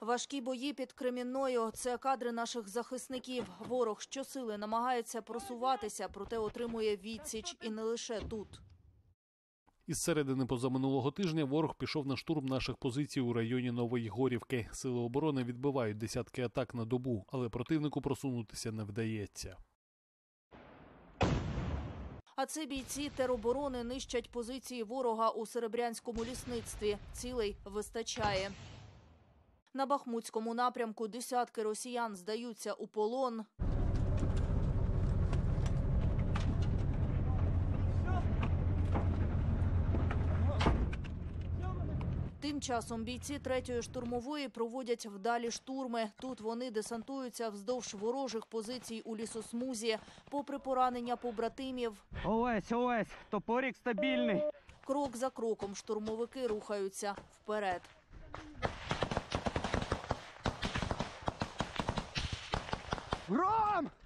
Важкі бої під Кремінною – це кадри наших захисників. Ворог щосили намагається просуватися, проте отримує відсіч і не лише тут. Із середини позаминулого тижня ворог пішов на штурм наших позицій у районі Нової Горівки. Сили оборони відбивають десятки атак на добу, але противнику просунутися не вдається. А це бійці тероборони нищать позиції ворога у Серебрянському лісництві. Цілей вистачає. На Бахмутському напрямку десятки росіян здаються у полон. Тим часом бійці 3-ї штурмової проводять вдалі штурми. Тут вони десантуються вздовж ворожих позицій у лісосмузі, попри поранення побратимів. Олесь, топорик стабільний. Крок за кроком штурмовики рухаються вперед. Гром!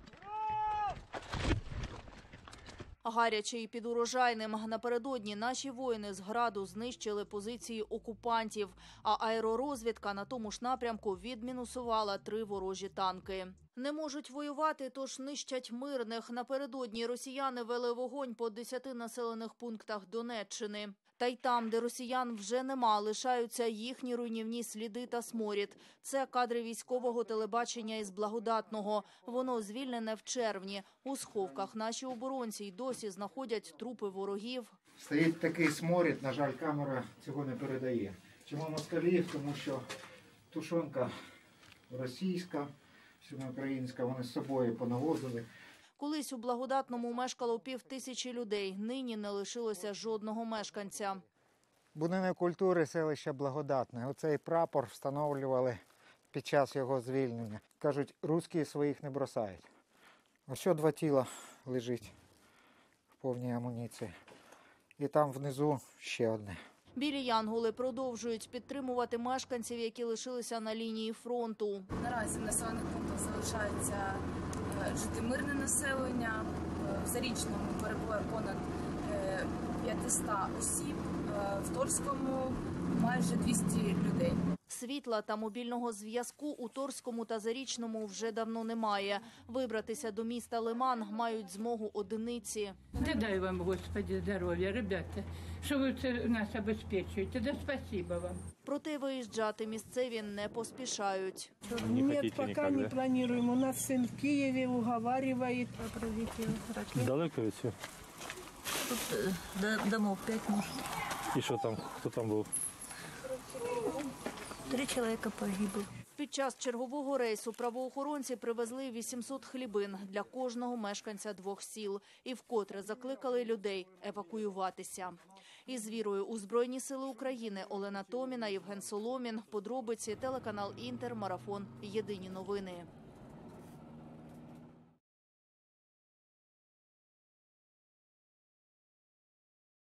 Гаряче і під урожайним. Напередодні наші воїни з Граду знищили позиції окупантів, а аеророзвідка на тому ж напрямку відмінусувала 3 ворожі танки. Не можуть воювати, тож нищать мирних. Напередодні росіяни вели вогонь по 10 населених пунктах Донеччини. Та й там, де росіян вже нема, лишаються їхні руйнівні сліди та сморід. Це кадри військового телебачення із Благодатного. Воно звільнене в червні. У сховках наші оборонці й досі знаходять трупи ворогів. Стоїть такий сморід, на жаль, камера цього не передає. Чому москалів? Тому що тушонка російська, всіма українська, вони з собою понавозили. Колись у Благодатному мешкало 5000 людей, нині не лишилося жодного мешканця. Будинок культури селища Благодатне. Оцей прапор встановлювали під час його звільнення. Кажуть, русські своїх не бросають. Ось 2 тіла лежить в повній амуніції. І там внизу ще одне. Білі янголи продовжують підтримувати мешканців, які лишилися на лінії фронту. Наразі в населених пунктах залишається жити мирне населення. В Зарічному перебуває понад 500 осіб, в Торському майже 200 людей. Світла та мобільного зв'язку у Торському та Зарічному вже давно немає. Вибратися до міста Лиман мають змогу одиниці. Да дай вам, Господи, здоров'я, ребята, що ви нас обезпечуєте. Да спасибо вам. Проте виїжджати місцеві не поспішають. Нет, пока не планируем. У нас сын в Киеве уговаривает. Далеко від цього? Тут домов 5, может. І що там? Хто там був? 3 человека погибли. Під час чергового рейсу правоохоронці привезли 800 хлібин для кожного мешканця 2 сіл і вкотре закликали людей евакуюватися. Із вірою у Збройні сили України Олена Томіна, Євген Соломін. Подробиці, телеканал Інтер, Марафон. Єдині новини.